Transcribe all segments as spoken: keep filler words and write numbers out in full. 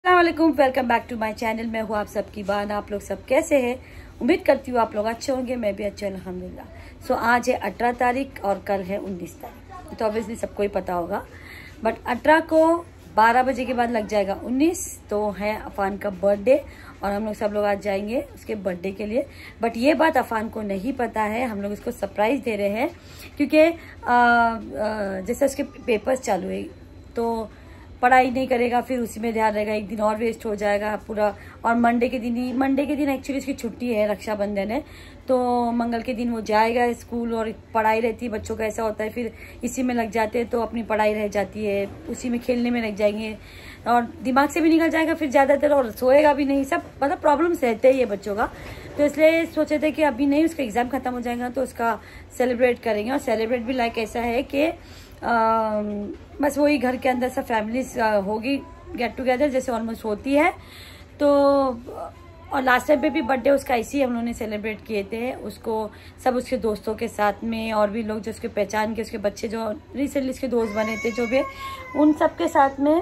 अस्सलामुअलैकुम, welcome back to my channel. मैं हूँ आप सबकी बान। आप लोग सब कैसे हैं? उम्मीद करती हूँ आप लोग अच्छे होंगे। मैं भी अच्छे अल्हम्दुलिल्लाह। सो आज है अठारह तारीख और कल है उन्नीस तारीख। तो ऑब्वियसली सबको ही पता होगा, बट अठारह को बारह बजे के बाद लग जाएगा उन्नीस, तो है अफान का बर्थडे और हम लोग सब लोग आज जाएंगे उसके बर्थडे के लिए। बट ये बात अफान को नहीं पता है, हम लोग इसको सरप्राइज दे रहे हैं क्योंकि जैसे उसके पेपर्स चालू है तो पढ़ाई नहीं करेगा, फिर उसी में ध्यान रहेगा, एक दिन और वेस्ट हो जाएगा पूरा। और मंडे के दिन ही मंडे के दिन एक्चुअली इसकी छुट्टी है, रक्षाबंधन है, तो मंगल के दिन वो जाएगा स्कूल और पढ़ाई रहती है। बच्चों का ऐसा होता है, फिर इसी में लग जाते हैं तो अपनी पढ़ाई रह जाती है, उसी में खेलने में लग जाएंगे और दिमाग से भी निकल जाएगा फिर ज़्यादातर, और सोएगा भी नहीं। सब मतलब प्रॉब्लम्स रहते हैं ये बच्चों का। तो इसलिए सोचे थे कि अभी नहीं, उसका एग्ज़ाम ख़त्म हो जाएगा तो उसका सेलिब्रेट करेंगे। और सेलिब्रेट भी लाइक ऐसा है कि आ, बस वही घर के अंदर सब फैमिलीज होगी गेट टुगेदर जैसे ऑलमोस्ट होती है। तो और लास्ट टाइम पे भी बर्थडे उसका इसी हम लोगों ने सेलिब्रेट किए थे, उसको सब उसके दोस्तों के साथ में, और भी लोग जो उसके पहचान के, उसके बच्चे जो रिसेंटली उसके दोस्त बने थे जो भी, उन सब के साथ में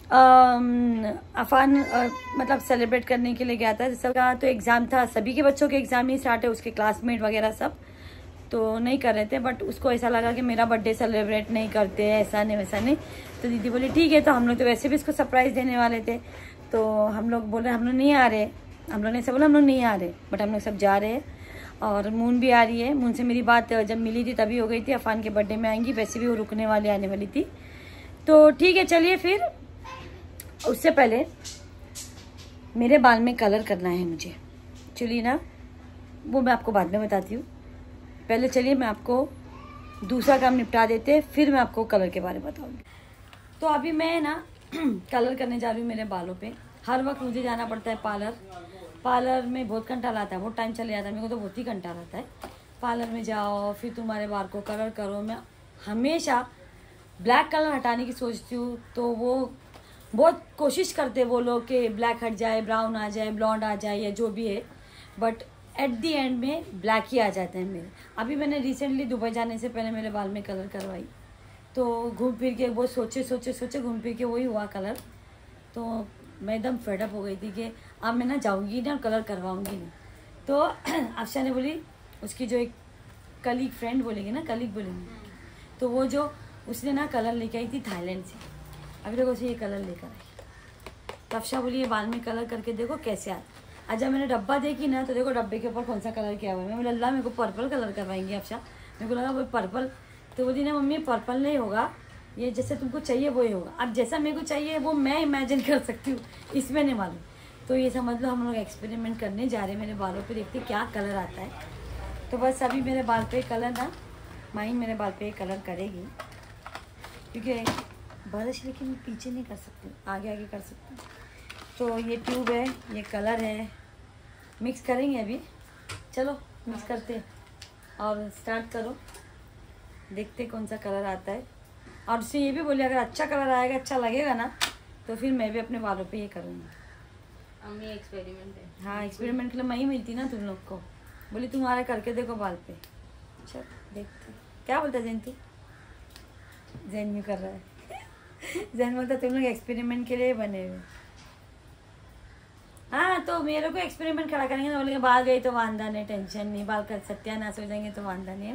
अफान मतलब सेलिब्रेट करने के लिए गया था। सबका तो एग्ज़ाम था, सभी के बच्चों के एग्ज़ाम ही स्टार्ट है, उसके क्लासमेट वगैरह सब तो नहीं कर रहे थे। बट उसको ऐसा लगा कि मेरा बर्थडे सेलिब्रेट नहीं करते, ऐसा नहीं वैसा नहीं। तो दीदी बोली ठीक है, तो हम लोग तो वैसे भी इसको सरप्राइज़ देने वाले थे, तो हम लोग बोले हम लोग नहीं आ रहे। हम लोग ने सब बोला हम लोग नहीं आ रहे, बट हम लोग सब जा रहे हैं। और मून भी आ रही है, मून से मेरी बात जब मिली थी तभी हो गई थी, अफान के बर्थडे में आएंगी, वैसे भी वो रुकने वाली आने वाली थी। तो ठीक है चलिए, फिर उससे पहले मेरे बाल में कलर करना है मुझे, चलिए ना, वो मैं आपको बाद में बताती हूँ। पहले चलिए मैं आपको दूसरा काम निपटा देते हैं, फिर मैं आपको कलर के बारे में बताऊंगी। तो अभी मैं ना कलर करने जा रही हूँ मेरे बालों पे। हर वक्त मुझे जाना पड़ता है पार्लर, पार्लर में बहुत घंटा लाता है, बहुत टाइम चले जाता है, मेरे को तो बहुत ही घंटा रहता है। पार्लर में जाओ, फिर तुम्हारे बाल को कलर करो। मैं हमेशा ब्लैक कलर हटाने की सोचती हूँ, तो वो बहुत कोशिश करते वो लोग कि ब्लैक हट जाए, ब्राउन आ जाए, ब्लॉन्ड आ जाए या जो भी है, बट एट दी एंड में ब्लैक ही आ जाते हैं मेरे। अभी मैंने रिसेंटली दुबई जाने से पहले मेरे बाल में कलर करवाई, तो घूम फिर के वो सोचे सोचे सोचे घूम फिर के वही हुआ कलर। तो मैं एकदम फेडअप हो गई थी कि अब मैं ना जाऊंगी ना और कलर करवाऊंगी नहीं। तो अफशा ने बोली, उसकी जो एक कलीग फ्रेंड बोलेंगे ना, कलीग बोलेंगे, तो वो जो उसने ना कलर लेके आई थी थाईलैंड से, अभी तक उसे ये कलर लेकर आई। तो अफशा बोली ये बाल में कलर करके देखो कैसे आता। आज जब मैंने डब्बा देखी ना, तो देखो डब्बे के ऊपर कौन सा कलर किया हुआ है। मैं बोला अल्लाह मेरे को पर्पल कलर करवाएंगी अफशा। मेरे को लगा वो पर्पल, तो बोली ना मम्मी पर्पल नहीं होगा, ये जैसे तुमको चाहिए वो ही होगा। अब जैसा मेरे को चाहिए वो मैं इमेजिन कर सकती हूँ, इसमें नहीं मालूम। तो ये समझ लो हम लोग एक्सपेरिमेंट करने जा रहे हैं मेरे बालों पे, देखते क्या कलर आता है। तो बस अभी मेरे बाल पे कलर ना, माही मेरे बाल पे कलर करेगी, क्योंकि ब्रश लेकिन पीछे नहीं कर सकती, आगे आगे कर सकती हूँ। तो ये ट्यूब है, ये कलर है, मिक्स करेंगे अभी। चलो मिक्स करते और स्टार्ट करो, देखते कौन सा कलर आता है। और उससे ये भी बोले अगर अच्छा कलर आएगा, अच्छा लगेगा ना, तो फिर मैं भी अपने बालों पे ये करूँगी। अम्मी एक्सपेरिमेंट है। हाँ, एक्सपेरिमेंट के लिए मैं ही मिलती ना तुम लोग को, बोली तुम्हारा करके देखो बाल पे। चल देखते क्या बोलता जैन, तू जैन यू कर रहा है जैन बोलता तुम लोग एक्सपेरिमेंट के लिए बने हुए। हाँ, तो मेरे को एक्सपेरिमेंट खड़ा करेंगे तो बोलेंगे बाल गई तो वांदा नहीं, टेंशन नहीं, बाल कर सत्यानाश हो जाएंगे तो वांदा नहीं है।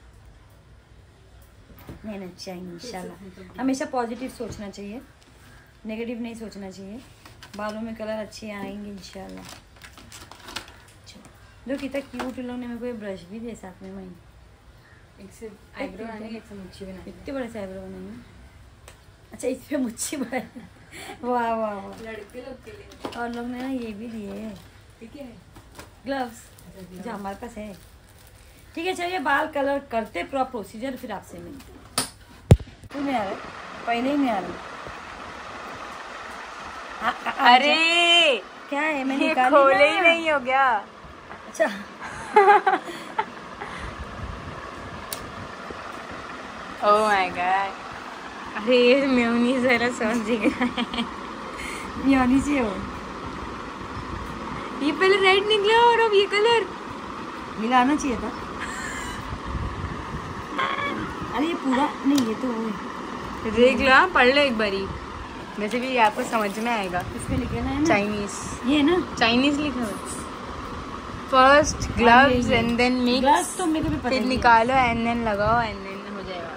नहीं ना चाहिए इंशाल्लाह, हमेशा पॉजिटिव सोचना चाहिए, नेगेटिव नहीं सोचना चाहिए। बालों में कलर अच्छे आएंगे इंशाल्लाह। चलो, जो कितना क्यूट लोग ने मेरे को ये ब्रश भी दे साथ में। मैं एक से आईब्रो बनाएंगे, एक से मुच्छी बनाएंगे। इतने बड़े से आईब्रो बनाएंगे? अच्छा, इस पे मुच्छी बनाए वाह वाह वाह, लड़के लोग के लिए। और लोग ने ना ये भी दिए ठीक है, ग्लव्स जो हमारे पास है। ठीक है चलिए, बाल कलर करते पूरा प्रोसीजर, फिर आपसे मिलते। तू नहीं आ रहा, पहले ही नहीं आ रहा। अरे क्या है, मैं ये निकाली खोले ना। ही नहीं हो गया। अच्छा ओह माय गॉड, अरे ये मेयोनीज जरा सॉस दिख रहा है। मेयोनीज ही हो, ये पहले रेड निकला और अब ये कलर मिलाना चाहिए था। अरे ये पूरा नहीं, ये तो देख लो, पढ़ लो एक बारी। वैसे भी आपको समझ में आएगा। इसमें लिखे ना है ना चाइनीज, ये ना चाइनीज लिखा है। First gloves and then mix. Gloves तो मेरे को भी पता फिर है। निकालो एंड देन लगाओ एंड देन हो जाएगा।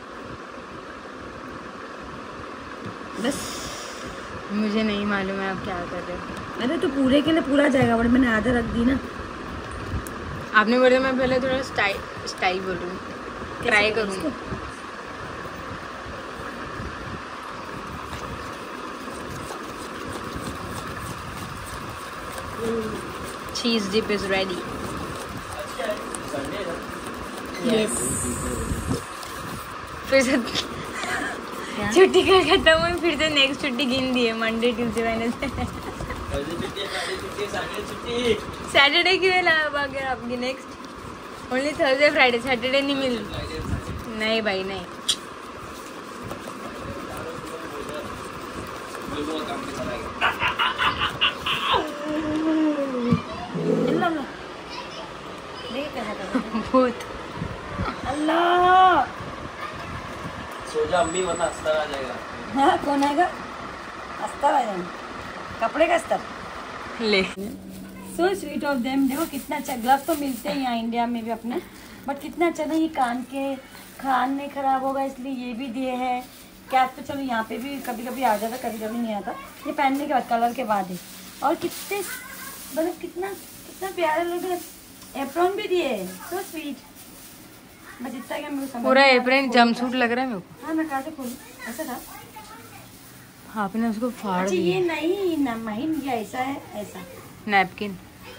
बस मुझे नहीं मालूम है आप क्या कर रहे हो। अरे तो पूरे के लिए पूरा जाएगा, बट मैंने आधा रख दी ना। आपने बोला मैं पहले थोड़ा स्टाइल स्टाइल बोलूँ, ट्राई करूँ। चीज डिप इज रेडी। यस फिर से छुट्टी का खत्म हुई, फिर से नेक्स्ट छुट्टी गिन दी है। मंडे ट्यूसडे वेडनेसडे सैटरडे की वेला अगर आपकी next only Thursday Friday, Saturday नहीं मिल। नहीं भाई नहीं। भूत अल्लाह सो जा अम्मी, वरना अस्तर आ जाएगा। हाँ कौन आएगा? अस्तर आ जाएगा, कपड़े का अस्तर ले। So sweet of them. देखो कितना अच्छा, ग्लव्स तो मिलते हैं यहाँ इंडिया में भी अपने, बट कितना अच्छा ना, ये कान के खान नहीं खराब होगा इसलिए ये भी दिए हैं। कैप तो चलो यहाँ पे भी कभी कभी आ जाता, कभी कभी नहीं आता। ये पहनने के बाद, कलर के बाद है। और कितने मतलब कितना कितना प्यारे लग रहे। एप्रॉन भी दिए, सो स्वीट। बस इतना क्या मेरे को समझ पूरा नहीं आ रहा। एप्रन जंपसूट लग रहा है मेरे को। हाँ मैं कहा से खोलूं, ऐसा था। हाँ आपने उसको फाड़ अच्छा दिया। ये नहीं ना माहिन, ये ऐसा है, ऐसा नैपकिन।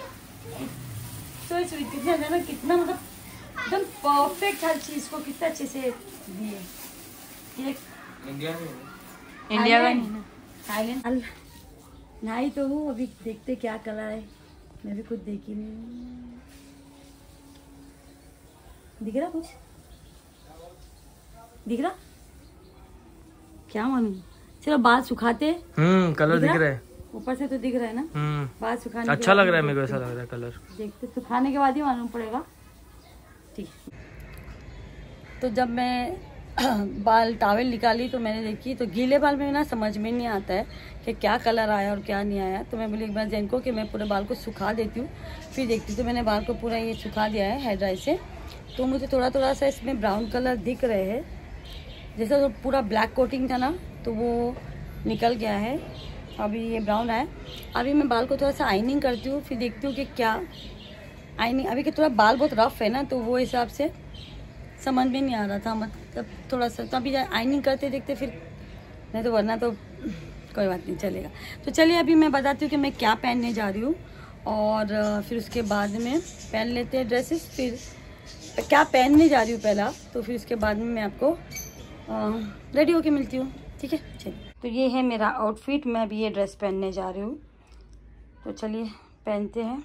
तो स्वीट कितना है ना, कितना मतलब एकदम परफेक्ट हर चीज को कितना अच्छे से दिए। ये इंडिया में इंडिया का नहीं ना, थाईलैंड। अल्लाह नहीं तो हूँ, अभी देखते क्या कलर है, मैं भी कुछ देखी नहीं। दिख रहा कुछ? दिख रहा क्या मालूम। चलो बाल सुखाते। हम्म कलर दिख रहा है ऊपर से तो दिख रहा है ना। हम्म बाल सुखाने अच्छा लग रहा है मेरे को, ऐसा लग रहा है कलर। देखते सुखाने के बाद ही मालूम पड़ेगा। ठीक। तो जब मैं बाल टावल निकाली तो मैंने देखी, तो गीले बाल में ना समझ में नहीं आता है कि क्या कलर आया और क्या नहीं आया। तो मैं बोली एक बार जैन को कि मैं पूरे बाल को सुखा देती हूँ, फिर देखती हूँ। तो मैंने बाल को पूरा ये सुखा दिया है हेयर ड्राई से। तो मुझे थोड़ा थोड़ा सा इसमें ब्राउन कलर दिख रहे हैं, जैसा तो पूरा ब्लैक कोटिंग था ना तो वो निकल गया है। अभी ये ब्राउन है। अभी मैं बाल को थोड़ा सा आइनिंग करती हूँ, फिर देखती हूँ कि क्या आइनिंग। अभी के थोड़ा बाल बहुत रफ है ना, तो वो हिसाब से समझ में नहीं आ रहा था, मतलब थोड़ा सा। तो अभी आइनिंग करते देखते फिर, नहीं तो वरना तो कोई बात नहीं चलेगा। तो चलिए अभी मैं बताती हूँ कि मैं क्या पहनने जा रही हूँ, और फिर उसके बाद में पहन लेते हैं ड्रेसेस। फिर क्या पहनने जा रही हूँ पहला, तो फिर उसके बाद में मैं आपको रेडी होके मिलती हूँ, ठीक है। चलिए, तो ये है मेरा आउटफिट। मैं अभी ये ड्रेस पहनने जा रही हूँ, तो चलिए पहनते हैं।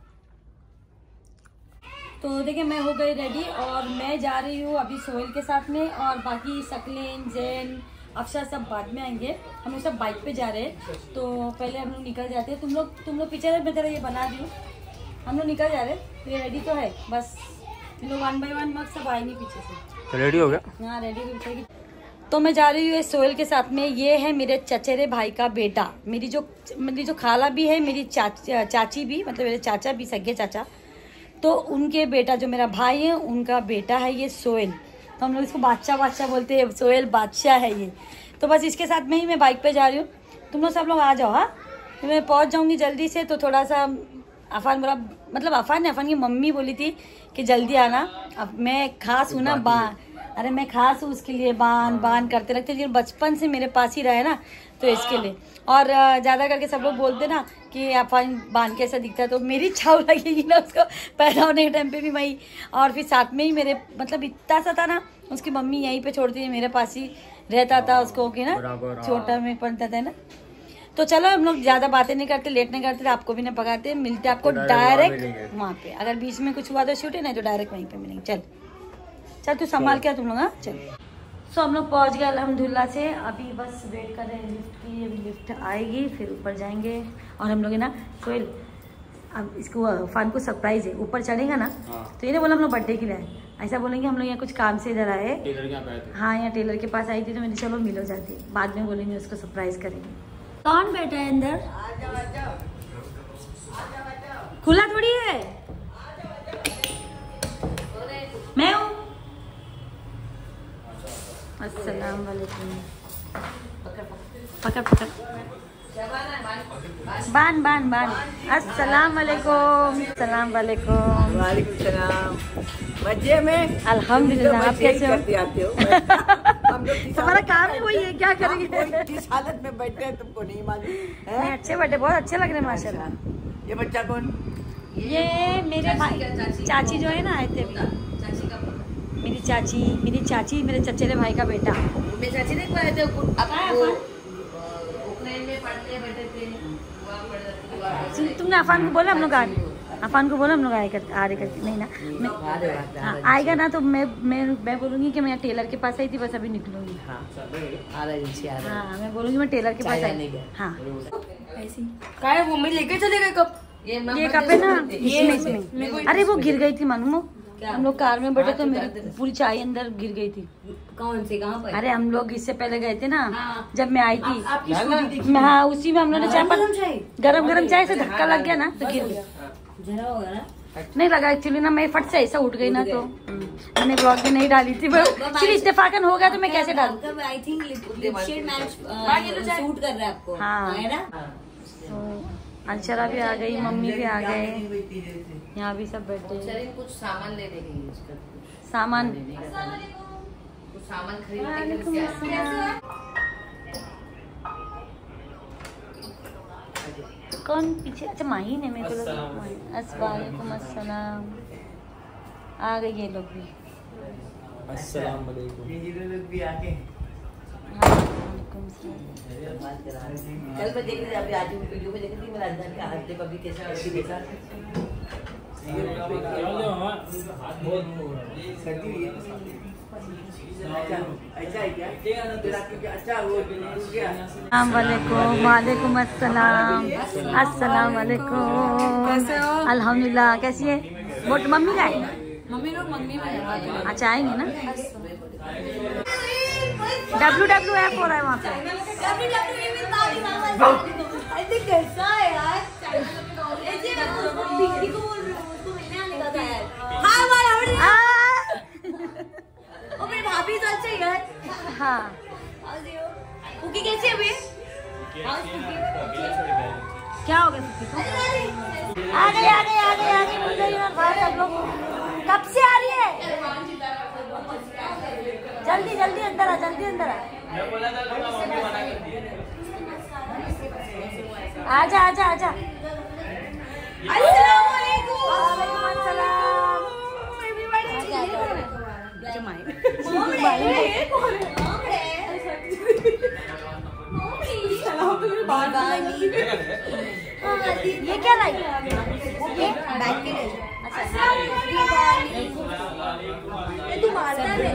तो देखिए मैं हो गई रेडी, और मैं जा रही हूँ अभी सोहेल के साथ में, और बाकी सकलेन जैन अफशा सब बाद में आएंगे। हम लोग सब बाइक पे जा रहे हैं, तो पहले हम लोग निकल जाते हैं। तुम लोग तुम लोग पीछे रहे, मैं तेरा ये बना दी हूँ। हम लोग निकल जा रहे हैं, तो ये रेडी तो है, बस तुम लोग वन बाई वन मत सब आएंगे पीछे से। तो रेडी हो गया? हाँ रेडी हो। तो मैं जा रही हूँ सोहेल के साथ में। ये है मेरे चचेरे भाई का बेटा, मेरी जो मेरी जो खाला भी है, मेरी चाची चाची भी, मतलब मेरे चाचा भी, सगे चाचा, तो उनके बेटा जो मेरा भाई है उनका बेटा है ये सोहेल। तो हम लोग इसको बादशाह बादशाह बोलते हैं, सोहेल बादशाह है ये। तो बस इसके साथ में ही मैं बाइक पे जा रही हूँ। तुम लोग सब लोग आ जाओ। हाँ तो मैं पहुँच जाऊँगी जल्दी से। तो थोड़ा सा अफान बोला, मतलब अफान ने अफान की मम्मी बोली थी कि जल्दी आना। अब मैं खास हूँ ना, बा अरे मैं खास हूँ उसके लिए, बान बान करते रहते, लेकिन बचपन से मेरे पास ही रहे ना, तो इसके लिए। और ज़्यादा करके सब लोग बोलते ना कि अफान बान कैसा दिखता है, तो मेरी छाव लगेगी ना उसको पैदा होने के टाइम पे भी वही। और फिर साथ में ही मेरे मतलब इतना सा था ना, उसकी मम्मी यहीं पे छोड़ती थी, मेरे पास ही रहता था उसको कि ना, छोटा में पढ़ता था ना। तो चलो हम लोग ज़्यादा बातें नहीं करते, लेट नहीं करते, आपको भी नहीं पकाते, मिलते आपको डायरेक्ट वहाँ पे। अगर बीच में कुछ हुआ तो शूट है, नहीं तो डायरेक्ट वहीं पे मिलेंगे। चल चल तू संभाल के तुम लोग। हाँ चल। सो हम लोग पहुँच गए अल्हम्दुलिल्लाह से। अभी बस वेट कर रहे हैं लिफ्ट की, अभी लिफ्ट आएगी फिर ऊपर जाएंगे। और हम लोग है ना सोहेल, अब इसको फान को सरप्राइज है, ऊपर चढ़ेगा ना तो ये बोला हम लोग बर्थडे के लिए आए, ऐसा बोलेंगे हम लोग यहाँ कुछ काम से इधर आए। टेलर के यहाँ पे आए थे। हाँ, यहाँ टेलर के पास आई थी तो मैंने चलो मिलो जाती, बाद में बोलेंगे उसको सरप्राइज करेंगे। कौन बैठा है अंदर? खुला थोड़ी है, मैं हूँ। अस्सलाम वालेकुम। पकड़ पकड़ बान बान बान। अस्सलाम वालेकुम। अस्सलाम वालेकुम। वालेकुम सलाम। मजे में? अल्हम्दुलिल्लाह। आप कैसे हो? आते हो हम लोग तुम्हारा काम ही वही है, क्या करेंगे? किस हालत में बैठे हैं तुमको नहीं मालूम है? नहीं, अच्छे बैठे, बहुत अच्छे लग रहे हैं माशाल्लाह। ये बच्चा कौन? ये मेरे भाई चाची जो है ना आए थे अभी। मेरी चाची मेरी चाची मेरे चचेरे भाई का बेटा। मेरे चाची ने पढ़े थे उक्रेन में पढ़ते बैठे थे। सुन, तुमने अफान को बोला हम लोग आ अफान को बोला हम लोग आए करते आ रहे करते नहीं ना मैं, हाँ, आएगा ना तो मैं मैं मैं बोलूँगी कि मैं टेलर के पास आई थी, बस अभी निकलूंगी। हाँ हाँ मैं बोलूँगी मैं टेलर के पास आई। हाँ ऐसी क्या है वो, मैं लेके चले गए कब? ये कप है ना, इसमें इसमें अरे वो गिर गई थी मालूम। हम लोग कार में बैठे तो मेरी पूरी चाय अंदर गिर गई थी। कौन सी, कहाँ पर? अरे हम लोग इससे पहले गए थे ना, जब मैं आई थी। मैं हाँ उसी में हम लोगों ने चाय पर गरम गरम चाय से धक्का लग गया ना तो गिर गया। जरा होगा ना, नहीं लगा एक्चुअली ना, मैं फट से ऐसा उठ गई ना तो मैंने ब्लॉग में नहीं डाली थी। फिर इत्तेफाकन हो गया तो मैं कैसे डालू? I think lipstick match suit कर रहा है आपको। हाँ है ना। तो अंशरा भी आ गई, मम्मी भी आ गए, यहाँ भी सब बैठे। कुछ सामान ले देंगे, सामान कुछ सामान खरीद। कौन पीछे? अच्छा माहीन है मेरे को लगा। अस्सलाम अस्सलाम। आ गए ये लोग भी। अस्सलाम वालेकुम। लोग भी आके कल मैं देख रही अभी आज वीडियो में देख रही मैं राजधानी का हाथ देखो अभी कैसा है के साथ सर्दी हुई है। अच्छा है क्या? अच्छा वो अस्सलाम वालेकुम। वालेकुम अस्सलाम। अस्सलाम वालेकुम। कैसे हो? अल्हम्दुलिल्लाह। कैसी है? वोट मम्मी का है? मम्मी लोग मंगनी में अच्छा आएंगे ना। डब्ल्यू डब्ल्यू एफ हो रहा है वहाँ पे। कैसा है यार? भाभी तो अच्छा यार। हाँ कुकी कैसी है अभी? क्या हो गया सुखी को? आ गए आ गए आ गए आ गए मिल गई और बाहर सब लोग कब से आ रही है? जल्दी जल्दी अंदर आ, जल्दी अंदर आ। आजा आजा आजा। अस्सलाम वालेकुम। वालेकुम अस्सलाम। ये क्या लाई? ये बैग के लिए। अच्छा तू मारता है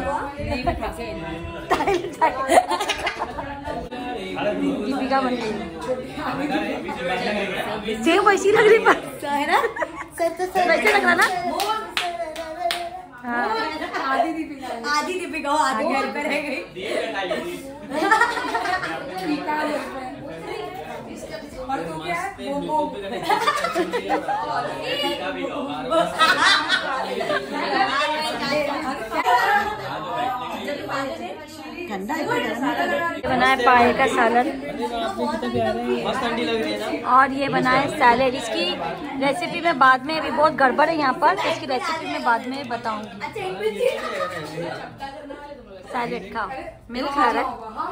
दीपिका बन गई। सेम वैसी लग रही पर है ना। वैसे लग रहा ना। हाँ आधी दीपिका आधी दीपिका हो, आधी घर पे रह गई। और तू क्या है? वो ठंडा बनाया पाए का सालन मस्त ठंडी लग रही है ना। और ये बनाया सैलेड। इसकी रेसिपी मैं बाद में, अभी बहुत गड़बड़ है यहाँ पर, तो इसकी रेसिपी मैं बाद में बताऊंगी। सैलेड खाओ, मिल्क खा रहा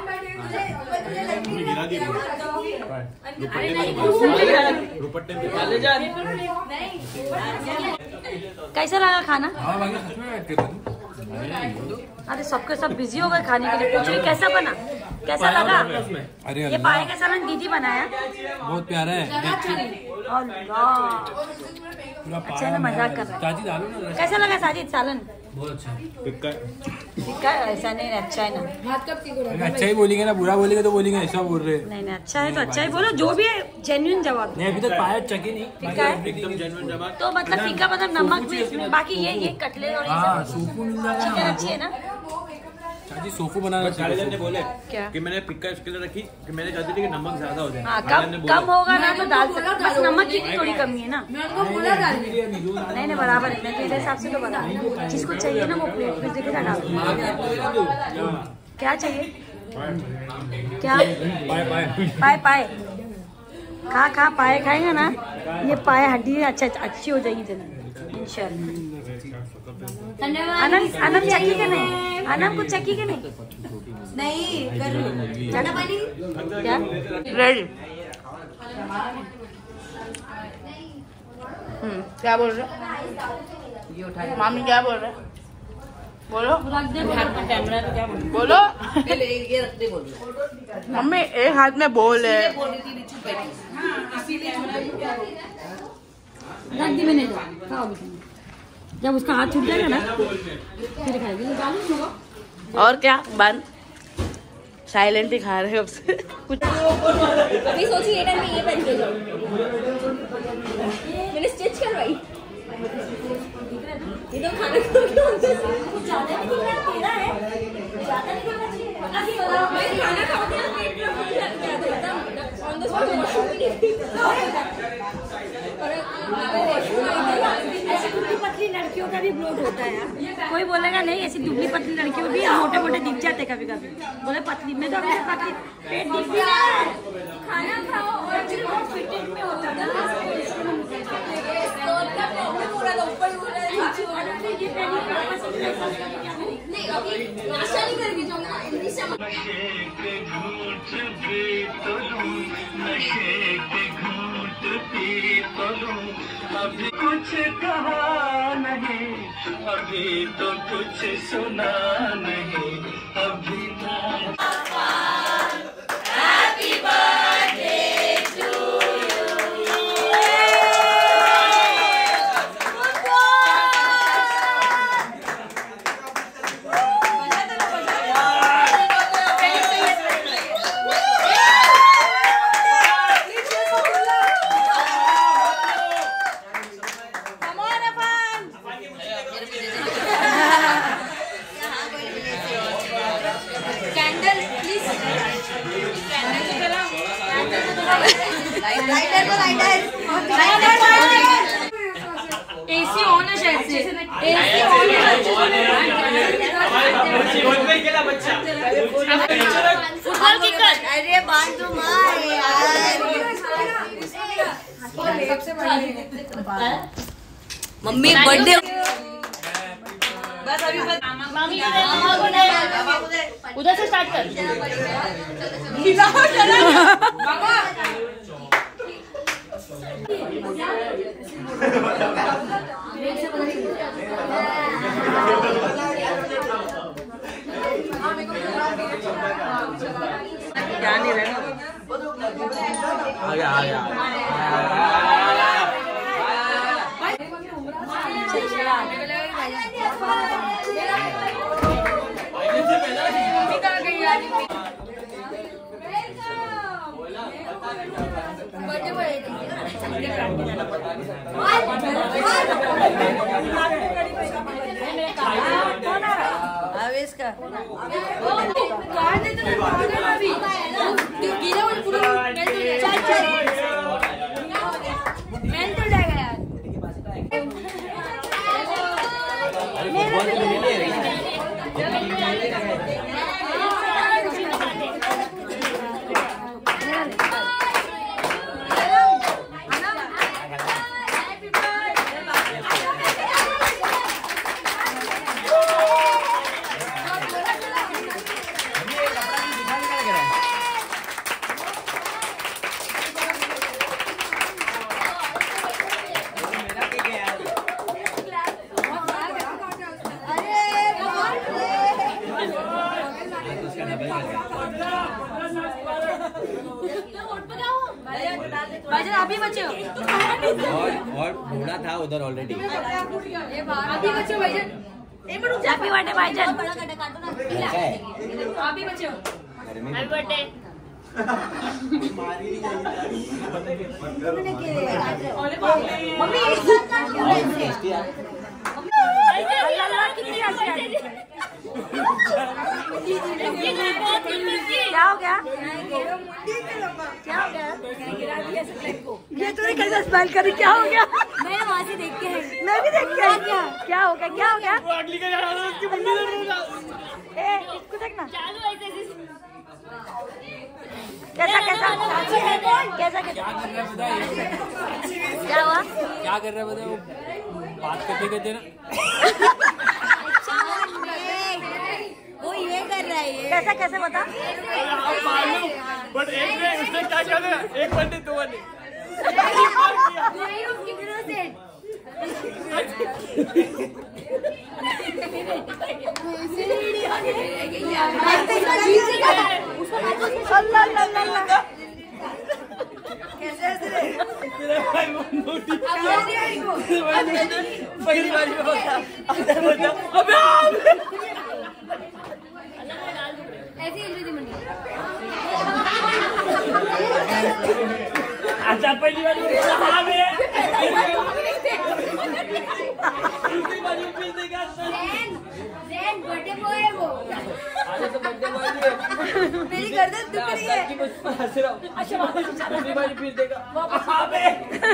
है। कैसा लगा खाना? अरे सबके सब बिजी हो गए खाने के लिए। पूछ रही कैसा बना, कैसा लगा? अरे ये पाए का सालन दीदी बनाया, बहुत प्यारा है। अच्छा ना, मजाक कर रहा है। चाची डालो ना। कैसा लगा साजिद सालन? बहुत अच्छा टिक्का टिक्का ऐसा नहीं, अच्छा है ना। अच्छा ही बोलेंगे ना, बुरा बोलेंगे तो बोलेंगे ऐसा बोल रहे हैं। नहीं नहीं अच्छा है तो अच्छा ही बोलो, जो भी है जेन्युइन जवाब। नहीं अभी तक पाया चखे नहीं, फीका है एकदम जेन्युइन जवाब। तो मतलब फीका मतलब नमक भी इसमें, बाकी ये ये कटलेट और ये हाँ सब सूफू मिल जाएगा चिकन ना अच्छी है ना। चाची सोफू बनाना चाहिए। ने बोले क्या कि मैंने पिक्का इसके लिए रखी कि मैंने चाहती थी कि नमक ज्यादा हो जाए। हाँ कम कम होगा ना तो डाल सकते, बस नमक की थोड़ी कमी है ना। नहीं नहीं बराबर है, मेरे हिसाब से तो बराबर। जिसको चाहिए ना वो प्लेट में देखे डाल। क्या चाहिए? क्या पाए पाए खा खा पाए खाएगा ना, ये पाए हड्डी अच्छा अच्छी हो जाएगी तेरी इंशाल्लाह। आनंद आनंद चक्की के नहीं, आनंद कुछ चक्की के नहीं नहीं कर पानी क्या रेडी। हम्म क्या बोल रहे मामी, क्या बोल रहे? बोलो कैमरा तो क्या बोलो। ये रखते बोल मम्मी एक हाथ में बोल है। रख दी मैंने, खाओ जब उसका हाथ छूट जाएगा ना फिर खाएगी। और क्या बन साइलेंट ही खा रहे हैं अब से कुछ। अभी सोची ये टाइम में ये पहन के जाऊं, मैंने स्टिच करवाई। ये तो खाने को कुछ ज्यादा नहीं दिख रहा, तेरा है ज्यादा नहीं दिखना चाहिए। मैं खाना खाती हूं, पेट में भूख लगती है एकदम ऑन द स्पॉट वॉशरूम भी नहीं। ऐसी दुबली पतली लड़कियों का भी ब्लोट होता है यार। कोई बोलेगा नहीं, ऐसी दुबली पतली लड़कियों भी मोटे मोटे दिख जाते कभी कभी। बोले पतली में तो अभी पतली पेट दिख भी रहा है। खाना खाओ और बहुत फिटिंग में होता है ना। पूरा तो ऊपर हो रहा है, नहीं अभी नाश्ता नहीं करके जाऊंगा हिंदी से। अभी कुछ कहा नहीं, अभी तो कुछ सुना नहीं, अभी happy birthday to AC on है शायद से, एसी ऑन है। फुटबॉल किकर, अरे बांधो मार यार। मम्मी बर्थडे मामी उधर से स्टार्ट कर। क्या नहीं रहना आ गया आ गया। आवेश का भाईजान आप भी बचे हो। और और घोड़ा था उधर ऑलरेडी। आप भी बचे हो भाईजान। हैप्पी बर्थडे भाईजान। बड़ा काटा काटो ना। ऐसा है आप भी बचे हो। Happy birthday. मम्मी एक साथ काट के टेस्टी है। क्या हो गया? क्या हो गया? ये तूने कैसे स्माइल करी? क्या हो गया? मैं वहाँ से देख के आई। मैं भी देख के आई। क्या हो गया? क्या हो गया? ए, इसको देखना। कैसा कैसा कैसा कैसा क्या हुआ? क्या कर रहा है बता वो बात करते करते ना। वो ये कर रहा है ये। कैसा कैसे बता? बट एक ने उसने क्या किया था? एक बंदे दो बंदे पहली बार में बोलता ऐसे ही हिल रही अच्छा पहली बार में हाँ मैं बर्थडे बॉय है वो। अरे तो बर्थडे बॉय भी मेरी गर्दन दुख रही है। कि मुझ पर हंस रहा हूँ। अच्छा पहली बार फिर देगा हाँ मैं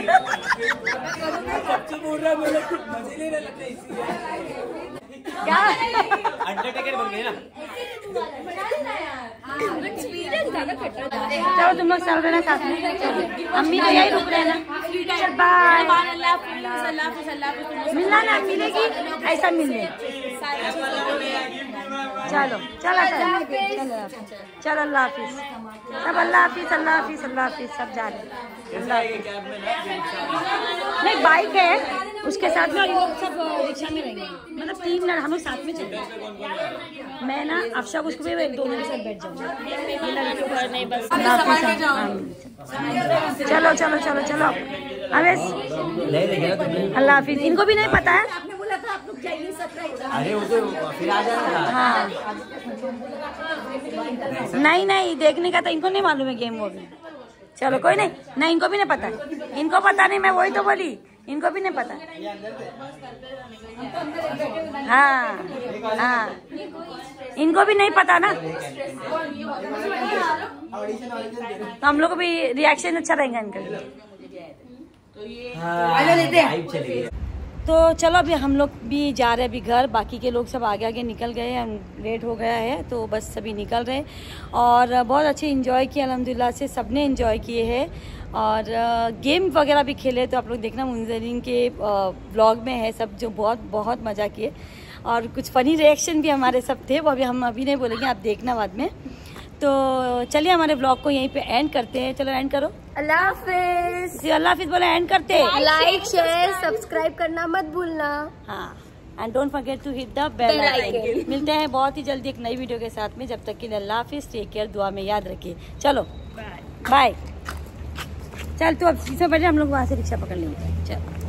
सबसे बोल रहा है बोले मजे लेने लगते इसलिए क्या? अंडरटेकर बन गए ना। चलो तुम लोग चल रहे ना साथ में। अम्मी तो यही रुक रहे हैं ना। चल बाय। मिलना ना मिलेगी ऐसा मिलने। चलो चलो चलो चलो अल्लाह हाफिज सब। अल्लाह हाफिज अल्लाह हाफिज अल्लाह हाफिज सब जा रहे हैं। नहीं बाइक है उसके साथ में लोग सब रिक्शा में रहेंगे। मतलब तीन लड़ हम लोग साथ में चलेंगे। मैं ना अफशा उसको भी दोनों के साथ बैठ जाऊंगी। चलो चलो चलो चलो अवेश अल्लाह हाफिज। इनको भी नहीं पता है। अरे वो तो फिर आ जाएगा। हाँ नहीं नहीं देखने का तो इनको नहीं मालूम है गेम वो भी। चलो कोई नहीं नहीं इनको भी नहीं पता। इनको पता नहीं मैं वही तो बोली इनको भी नहीं पता। हाँ हाँ इनको भी नहीं पता ना। तो हम लोग को भी रिएक्शन अच्छा रहेगा इनका। तो चलो अभी हम लोग भी जा रहे हैं अभी घर। बाकी के लोग सब आगे आगे निकल गए हैं। लेट हो गया है तो बस सभी निकल रहे हैं। और बहुत अच्छे एंजॉय किए अल्हम्दुलिल्लाह से सबने एंजॉय किए हैं। और गेम वगैरह भी खेले तो आप लोग देखना मुंजरीन के व्लॉग में है सब। जो बहुत बहुत मज़ा किए और कुछ फ़नी रिएक्शन भी हमारे सब थे। वो अभी हम अभी नहीं बोलेंगे आप देखना बाद में। तो चलिए हमारे ब्लॉग को यहीं पे एंड करते हैं। चलो एंड करो। अल्लाह हाफिज। अल्लाह हाफिज बोला एंड करते हैं। लाइक शेयर सब्सक्राइब करना मत भूलना। हाँ and don't forget to hit the bell icon. मिलते हैं बहुत ही जल्दी एक नई वीडियो के साथ में। जब तक के लिए अल्लाह हाफिज। टेक केयर दुआ में याद रखिए। चलो बाय। चल तू अब इसमें बैठे हम लोग वहाँ से रिक्शा पकड़ लेंगे। चलो।